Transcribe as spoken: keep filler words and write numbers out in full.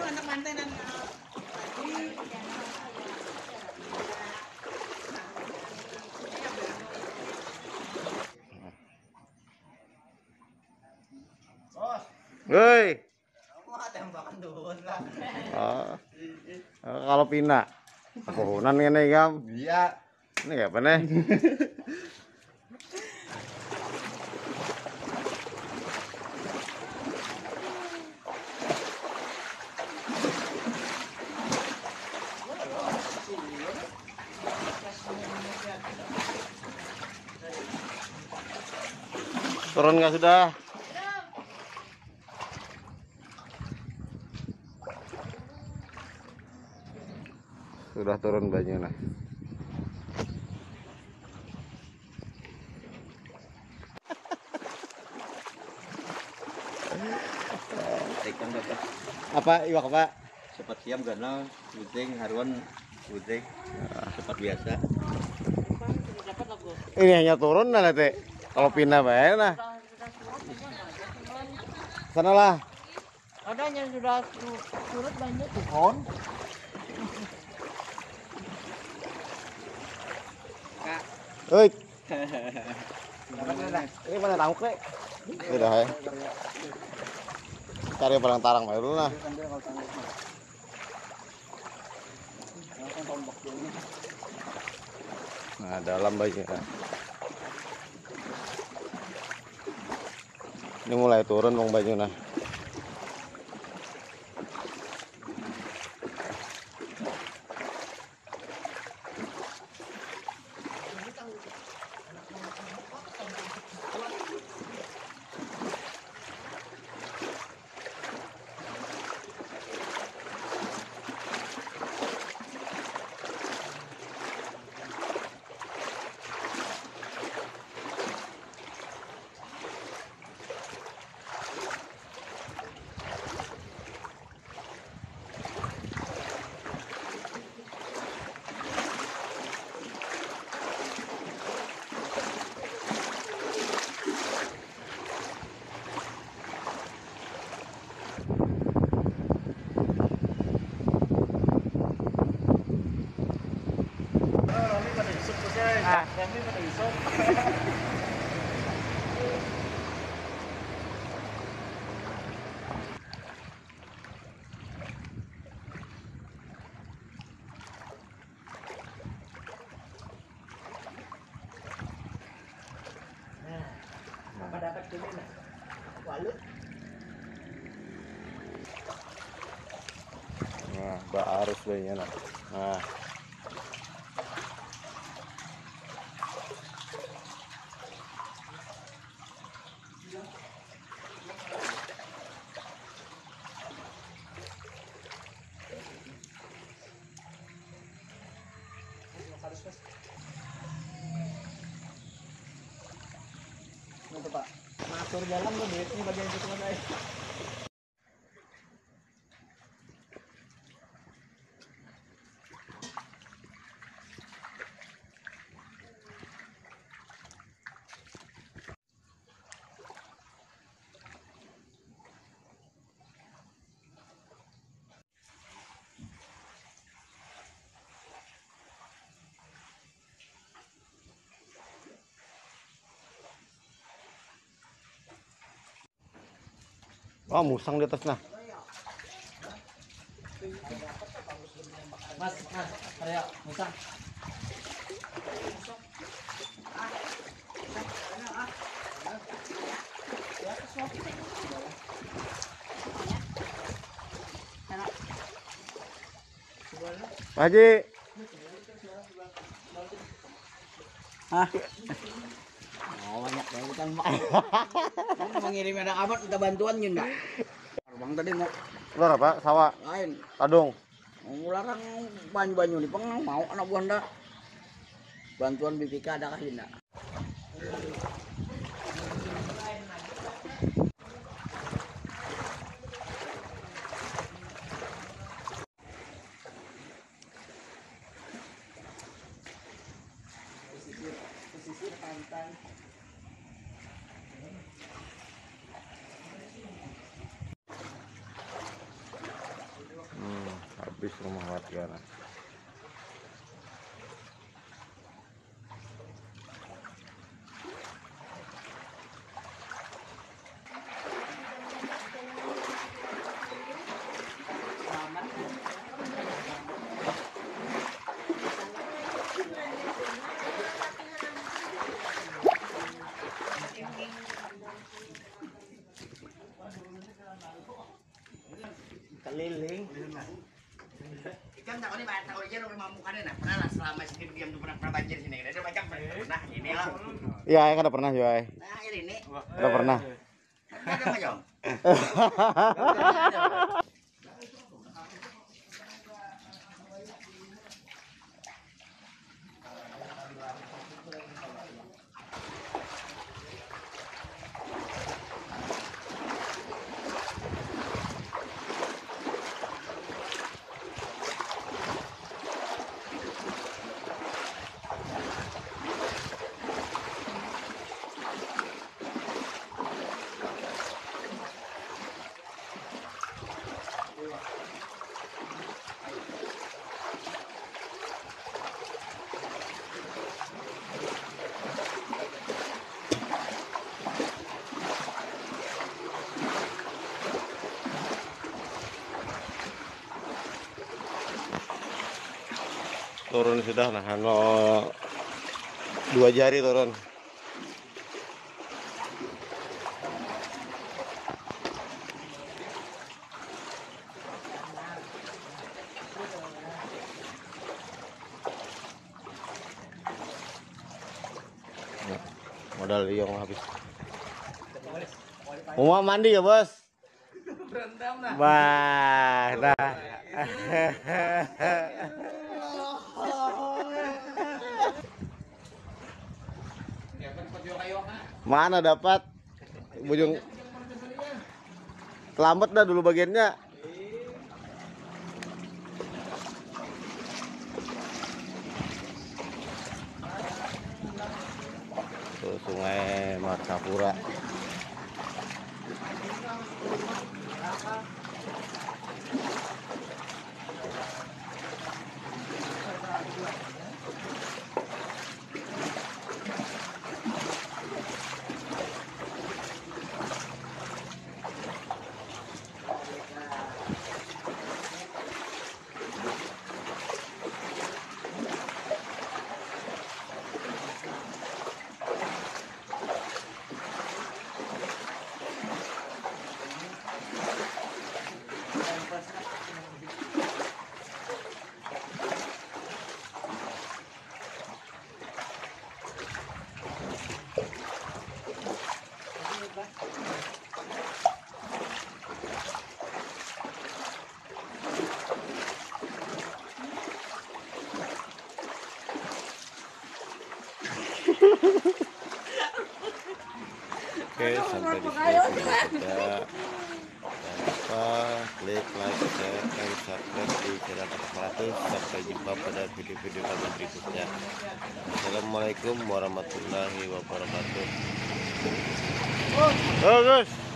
anak mantenan. Woi. Wah, tembakan doon lah. Oh. Kalau pina. Pohonan ngene iki, Kam. Iya. Ini kayak apa nih? Turun nggak sudah? Sudah turun banyak nah. Ikan dapat. Apa iwak apa? Cepat siam ganal, udeng, haruan, udeng. Cepat biasa. Ini hanya turun nah teh. Kalau pindah bae nah. Sana lah. Ada yang sudah surut banyak. Pohon. Kak. Oi. Ini mana tanguk deh? Udah ya. Cari palang tarang bae dulu nah. Nah, dalam banyak. Ini mulai turun bang baju nah. Ah, kami pada isok. Apa dapat dulu nah? Walut. Nah, bah arus banyak nah. Nah. Itu Pak. Masuk dalam tuh duit ini bagian itu saya. Oh, musang di atas nah. Mas, mas, Arya, musang. Pak Haji. Hah? Oh, banyak ya kita Pak. Mengirim ada amat kita bantuan yun Pak. Bang tadi mau Luar apa? Sawah. lain. Tadung. Ngularang banyu-banyu nih peng mau anak buanda. Bantuan B P K ada kah tidak? Pesisir pantai. Bis rumah warga. Nah. Keliling. Ikan tak ini banyak tahu aja lo memang mukanya nah pernah lah selama sini diam tuh pernah pernah banjir sini. Ada banyak pernah ini lah. Iya, yang ada pernah juga. Nah ini. Ada pernah. Ada macam. Turun sudah, nah no, dua jari turun. Nah, modal liong habis. Mau mandi ya bos? Wah, nah. Mana dapat bujung lambat dah dulu bagiannya. Tuh Sungai Martapura. Oke, sampai di sini saja. Jangan lupa klik like, share, dan subscribe di channel Terpelatus. Sampai jumpa pada video-video kami berikutnya. Assalamualaikum warahmatullahi wabarakatuh. Oh, Gus.